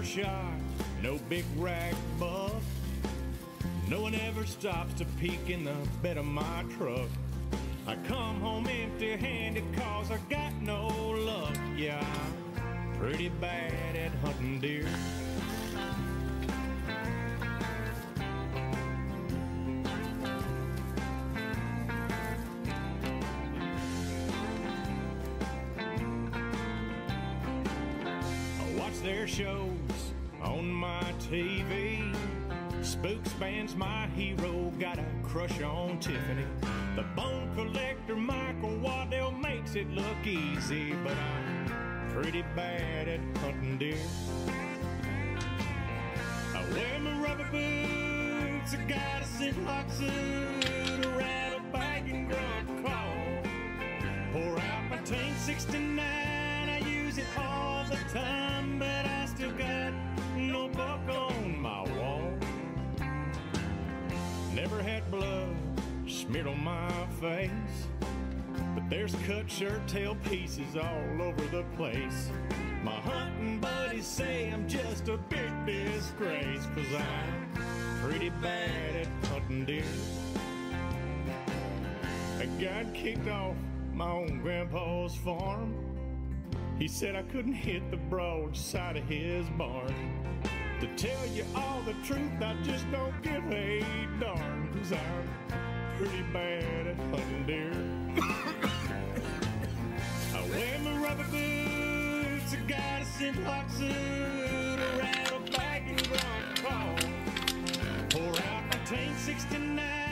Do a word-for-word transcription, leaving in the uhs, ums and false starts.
shot, no big rack buck. No one ever stops to peek in the bed of my truck. I come home empty-handed cause I got no luck. Yeah, I'm pretty bad at hunting deer. I watch their shows on my T V. Spook Span's my hero, got a crush on Tiffany. The bone collector Michael Waddell makes it look easy, but I'm pretty bad at hunting deer. I wear my rubber boots, I got a Ziploc suit, a rattle bag and grunt call. Pour out my tank sixty-nine, I use it all the time, but I still got no buck on my wall. Never had blood smeared on my face, but there's cut shirt tail pieces all over the place. My hunting buddies say I'm just a big disgrace, cause I'm pretty bad at hunting deer. I got kicked off my own grandpa's farm. He said I couldn't hit the broad side of his barn. To tell you all the truth, I just don't give a darn, cause I'm pretty bad at hunting deer. I wear my rubber boots, I got a Ziploc suit, a rattle bag and grunt call. Pour out my tank sixty-nine,